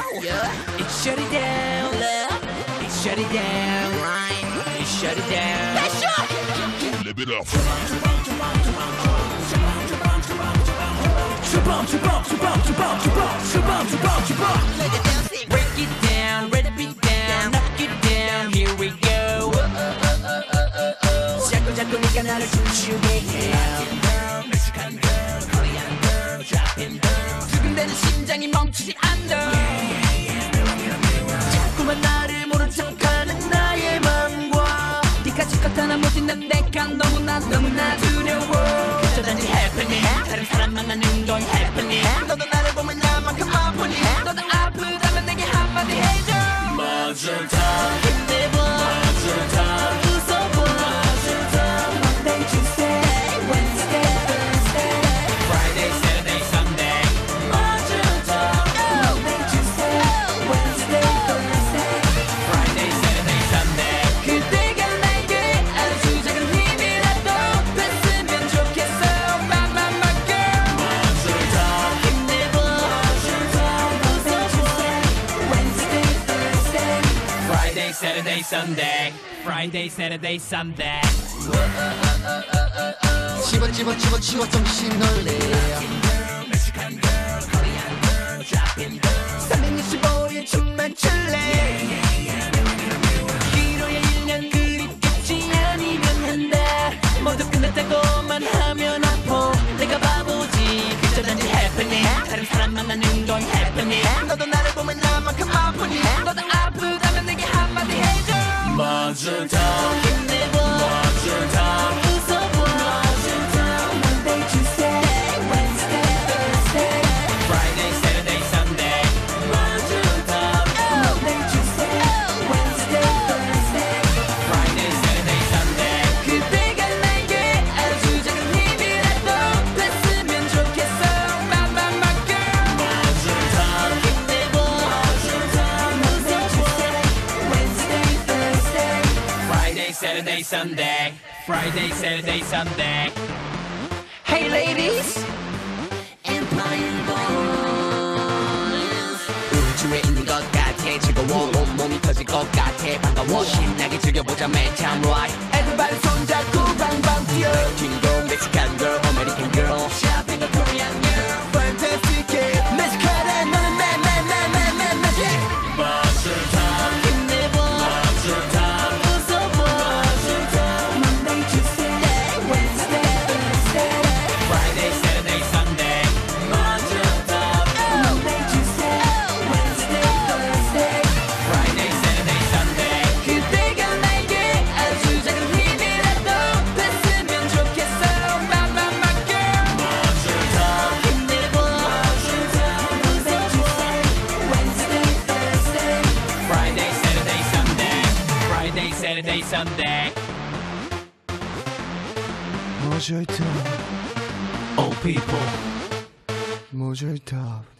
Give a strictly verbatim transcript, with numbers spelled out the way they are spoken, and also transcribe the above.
Yeah. It shut it down. Love. It shut it down. Grind. It shut it down. Let's shut. Live it up. Break it down, ready to be down, knock it down. Here we go. 자꾸 자꾸 네가 나를 춤추게 해. Mexican girl, Korean girl, dropping girl. 두근대는 심장이 멈추지 않아. 자꾸만 나를 모른 척하는 나의 맘과 네가 지껏 하나 못 잊는 내가 너무나 너무나 두려워. 그저 단지 happening. 다른 사람 만나는 건 happening. 너도 나를 보면 나만큼 아프니. 너도 아프다면 내게 한마디 해줘. Monster time. 힘내봐. Monster time. 웃어봐. Monster time. Monday, Tuesday, Wednesday, Thursday, Friday, Saturday, Sunday. Monster time. Monday, Tuesday, Wednesday, Thursday, Friday, Saturday, Sunday. 그때가 내게 아주 작은 힘이라도 됐으면 좋겠어. My, my, my girl. Monster time. 힘내봐. Monster time. Monday, Tuesday, Wednesday, Thursday. Friday, Saturday, Sunday. Friday, Saturday, Sunday. 집어 집어 집어 집어 정신 놀래 Mexican girl, Korean girl, dropping girl. 삼백육십오 일 춤만 출래. 기로에 일 년 그리 끝이 아니면 한 달. 모두 끝났다고만 하면 아파. 내가 바보지. 그저 단지 happening. 다른 사람 만나는 건 happening. 너도 나를 보면 나만큼 아프니. 너도 아프다면 내게 한마디 해줘. Monster time. 힘내봐. Monster time. 웃어봐. Monday, Tuesday, Wednesday, Thursday, Friday, Saturday, Sunday. Monster time. Monday, Tuesday, Wednesday, Thursday. Friday, Saturday, Sunday. 그때가 내게 아주 작은 힘이라도 됐으면 좋겠어. My, my, my girl. Monster time. 힘내봐. Monster time. Monday, Tuesday, Wednesday, Thursday. Friday, Saturday, Sunday. Friday, Saturday, Sunday. Hey ladies, Empire Boys. 우주에 있는 것 같아 즐거워 온몸이 터질 것 같아 반가워 신나게 즐겨보자 man time right Everybody 손잡고 방방 뛰어. 킹고 Mexican girl American girl Shopping a Korean girl. Fantastic Mexican 너는 man man man man man magic Monster time. 힘내봐. Monster time. 웃어봐. Monster time. Monday, Tuesday, Wednesday, Thursday. Friday, Saturday, Sunday. Monster time. Monday, Tuesday, Wednesday, Thursday. Friday, Saturday, Sunday. 그때가 내게 아주 작은 힘이라도 됐으면 좋겠어. My, my, my girl. Monster time. 힘내봐. Monster time. Monday, Tuesday, Wednesday, Thursday. Friday, Saturday, Sunday. Friday, Saturday, Sunday. 모조리 top Oh, people. 모조리 top